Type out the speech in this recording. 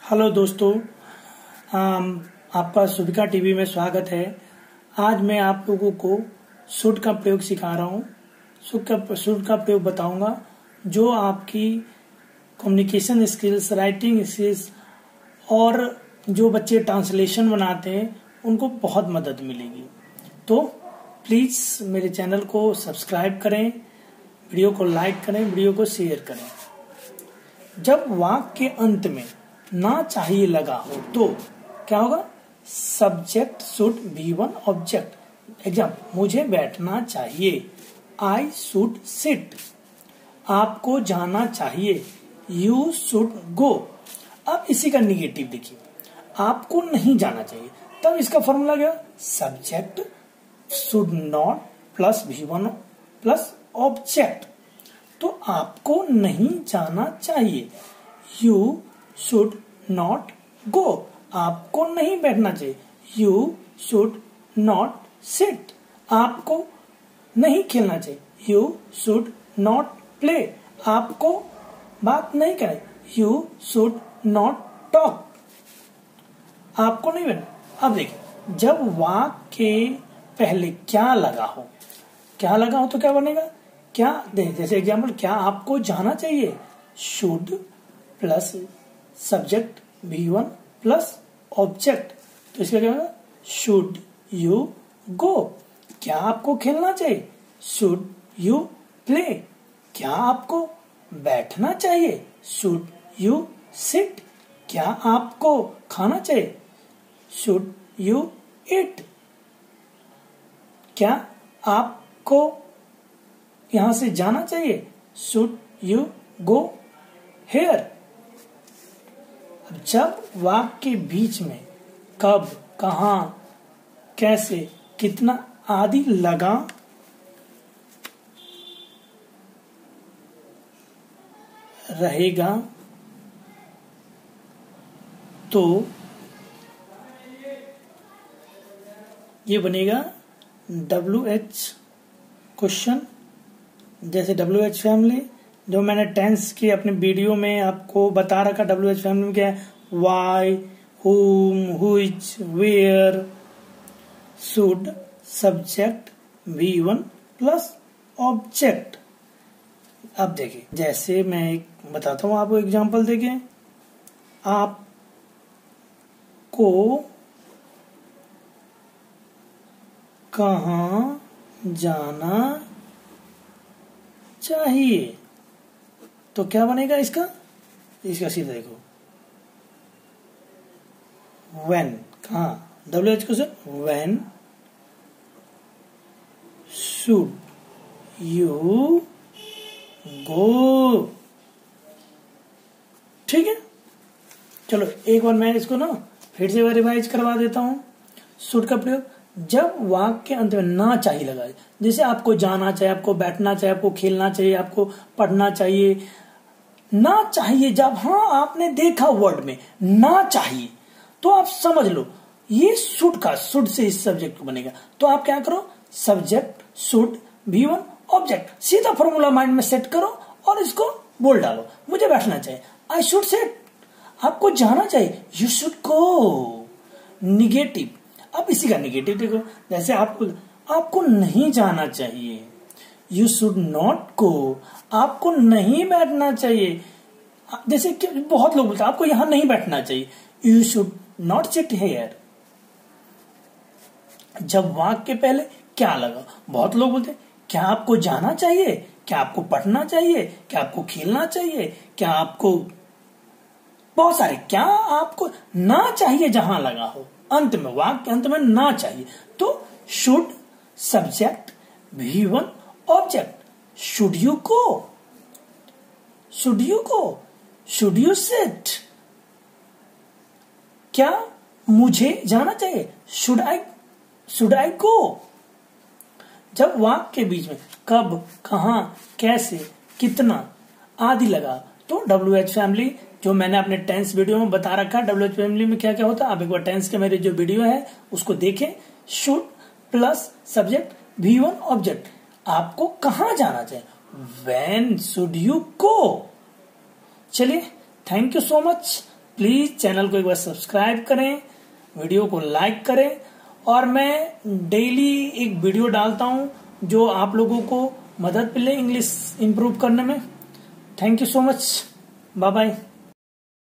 Hello दोस्तों, आपका सुविका TV में स्वागत है। आज मैं आप लोगों को शुड का प्रयोग सिखा रहा हूँ। शुड का प्रयोग बताऊंगा जो आपकी कम्युनिकेशन स्किल्स, राइटिंग स्किल्स और जो बच्चे ट्रांसलेशन बनाते हैं उनको बहुत मदद मिलेगी। तो प्लीज मेरे चैनल को सब्सक्राइब करें, वीडियो को लाइक करें, वीडियो को शेयर करें। जब वाक्य के अंत में ना चाहिए लगा हो तो क्या होगा? Subject should be one object. Example, मुझे बैठना चाहिए, आई शुड सिट। आपको जाना चाहिए, यू शुड गो। अब इसी का निगेटिव देखिए, आपको नहीं जाना चाहिए, तब इसका फॉर्मूला क्या? Subject should not plus be one plus object. तो आपको नहीं जाना चाहिए, यू शुड नॉट गो। आपको नहीं बैठना चाहिए, यू शुड नॉट सिट। आपको नहीं खेलना चाहिए, यू शुड नॉट प्ले। आपको बात नहीं करें, यू शुड नॉट टॉक। आपको नहीं बैठना। अब देखिए, जब वाक्य के पहले क्या लगा हो, तो क्या बनेगा? क्या जैसे एग्जाम्पल, क्या आपको जाना चाहिए, शुड प्लस सब्जेक्ट भी वन प्लस ऑब्जेक्ट। तो इसका क्या होगा? Should you go. क्या आपको खेलना चाहिए, शुड यू प्ले। क्या आपको बैठना चाहिए, शुड यू सिट। क्या आपको खाना चाहिए, शुड यू ईट। क्या आपको यहां से जाना चाहिए, शुड यू गो हेयर। जब वाक्य के बीच में कब, कहां, कैसे, कितना आदि लगा रहेगा तो ये बनेगा WH क्वेश्चन। जैसे WH फैमिली, जो मैंने टेंस की अपने वीडियो में आपको बता रखा, WH फैमिली में क्या है? Why, whom, which, where, should, subject भी वन प्लस ऑब्जेक्ट। अब देखिए, जैसे मैं एक बताता हूं आपको एग्जांपल देके, आपको कहां जाना चाहिए, तो क्या बनेगा इसका सीधा देखो, when। कहा? WH question, when should you go। ठीक है, चलो एक बार मैं इसको ना फिर से रिवाइज करवा देता हूं। शुड का प्रयोग जब वाक्य के अंत में ना चाहिए लगा, जैसे आपको जाना चाहिए, आपको बैठना चाहिए, आपको खेलना चाहिए, आपको पढ़ना चाहिए, ना चाहिए। जब आपने देखा वर्ड में ना चाहिए तो आप समझ लो ये शुड से इस सब्जेक्ट को बनेगा। तो आप क्या करो, subject should be one object, सीधा फॉर्मूला माइंड में सेट करो और इसको बोल डालो। मुझे बैठना चाहिए, आई शुड सिट। आपको जाना चाहिए, यू शुड गो। निगेटिव, अब इसी का निगेटिव देखो, जैसे आपको नहीं जाना चाहिए, यू शुड नॉट गो। आपको नहीं बैठना चाहिए, जैसे कि बहुत लोग बोलते हैं आपको यहां नहीं बैठना चाहिए, you should not sit here. जब वाक्य के पहले क्या लगा, बहुत लोग बोलते हैं क्या आपको जाना चाहिए, क्या आपको पढ़ना चाहिए, क्या आपको खेलना चाहिए, क्या आपको, बहुत सारे क्या आपको ना चाहिए जहां लगा हो, अंत में, वाक्य के अंत में ना चाहिए, तो शुड सब्जेक्ट भी one object. Should you go, should you go, should you sit. क्या मुझे जाना चाहिए, शुड आई गो। जब वाक्य के बीच में कब, कहां, कैसे, कितना आदि लगा तो WH फैमिली, जो मैंने अपने टेंस वीडियो में बता रखा, WH फैमिली में क्या क्या होता है आप एक बार टेंस के मेरे जो वीडियो है उसको देखें। शुड प्लस सब्जेक्ट भी वन ऑब्जेक्ट। आपको कहां जाना चाहिए, when should you go। चलिए, thank you so much. Please channel को एक बार सब्सक्राइब करें, वीडियो को लाइक करें, और मैं डेली एक वीडियो डालता हूं जो आप लोगों को मदद मिले इंग्लिश इंप्रूव करने में। Thank you so much, bye bye.